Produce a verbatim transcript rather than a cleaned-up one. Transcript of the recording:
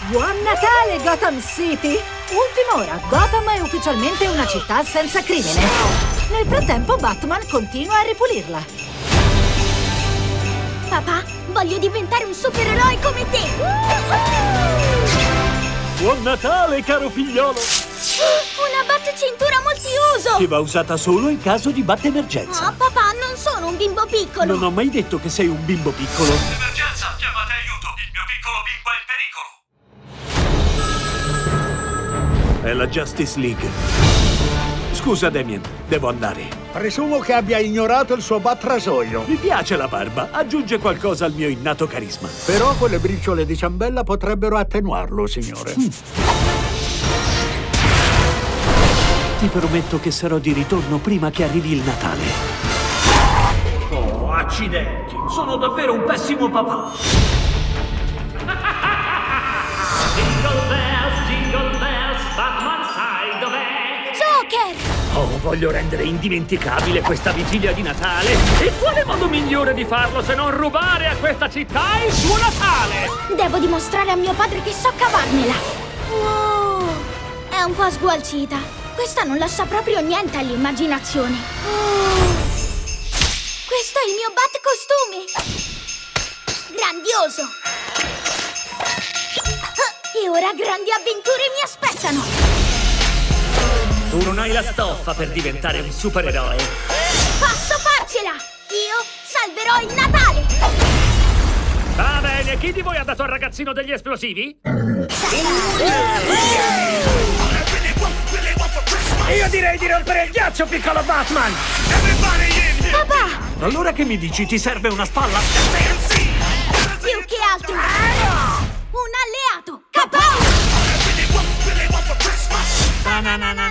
Buon Natale, Gotham City! Ultima ora, Gotham è ufficialmente una città senza crimine. Nel frattempo, Batman continua a ripulirla. Papà, voglio diventare un supereroe come te! Buon Natale, caro figliolo! Una battecintura multiuso! Che va usata solo in caso di battemergenza. Oh, papà, non sono un bimbo piccolo! Non ho mai detto che sei un bimbo piccolo. Emergenza, chiamate aiuto! Il mio piccolo bimbo è in pericolo! È la Justice League. Scusa, Damien, devo andare. Presumo che abbia ignorato il suo battrasoio. Mi piace la barba, aggiunge qualcosa al mio innato carisma. Però quelle briciole di ciambella potrebbero attenuarlo, signore. Mm. Ti prometto che sarò di ritorno prima che arrivi il Natale. Oh, accidenti! Sono davvero un pessimo papà! Jingle bells, jingle bells, Batman sai dov'è? Joker! Oh, voglio rendere indimenticabile questa vigilia di Natale! E quale modo migliore di farlo se non rubare a questa città il suo Natale? Devo dimostrare a mio padre che so cavarmela! Wow! È un po' sgualcita. Questa non lascia proprio niente all'immaginazione. Oh. Questo è il mio bat costume! Grandioso! E ora grandi avventure mi aspettano! Tu non hai la stoffa per diventare un supereroe! Posso farcela! Io salverò il Natale! Va bene, chi di voi ha dato al ragazzino degli esplosivi? Io direi di rompere il ghiaccio, piccolo Batman! Papà! Allora che mi dici? Ti serve una spalla? Più che altro! Un alleato! Capo! Na na na na